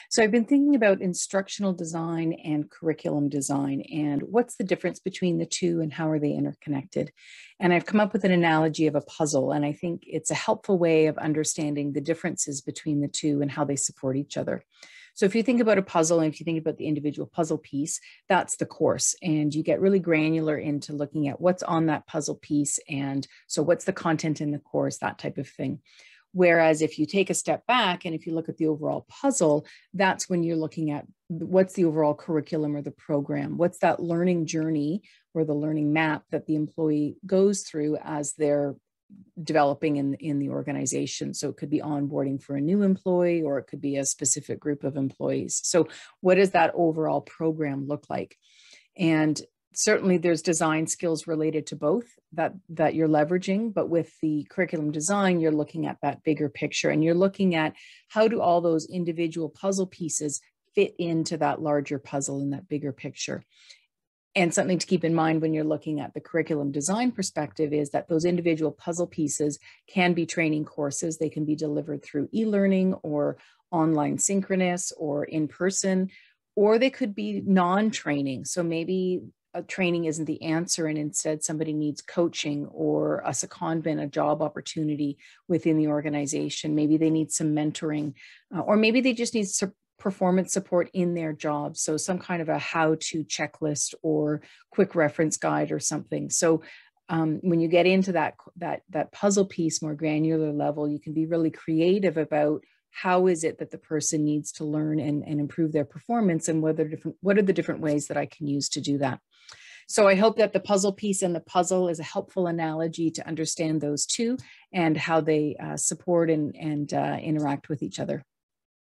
So I've been thinking about instructional design and curriculum design and what's the difference between the two and how are they interconnected. And I've come up with an analogy of a puzzle, and I think it's a helpful way of understanding the differences between the two and how they support each other. So if you think about a puzzle and if you think about the individual puzzle piece, that's the course. And you get really granular into looking at what's on that puzzle piece. And so what's the content in the course, that type of thing. Whereas if you take a step back and if you look at the overall puzzle, that's when you're looking at what's the overall curriculum or the program, what's that learning journey or the learning map that the employee goes through as they're developing in the organization. So it could be onboarding for a new employee, or it could be a specific group of employees. So what does that overall program look like? And certainly there's design skills related to both that you're leveraging, but with the curriculum design, you're looking at that bigger picture and you're looking at how do all those individual puzzle pieces fit into that larger puzzle in that bigger picture. And something to keep in mind when you're looking at the curriculum design perspective is that those individual puzzle pieces can be training courses. They can be delivered through e-learning or online synchronous or in person, or they could be non-training. So maybe a training isn't the answer, and instead somebody needs coaching or a secondment, a job opportunity within the organization. Maybe they need some mentoring, or maybe they just need performance support in their job. So some kind of a how-to checklist or quick reference guide or something. So when you get into that puzzle piece, more granular level, you can be really creative about how is it that the person needs to learn and improve their performance, and what are the different ways that I can use to do that. So I hope that the puzzle piece and the puzzle is a helpful analogy to understand those two and how they support and interact with each other.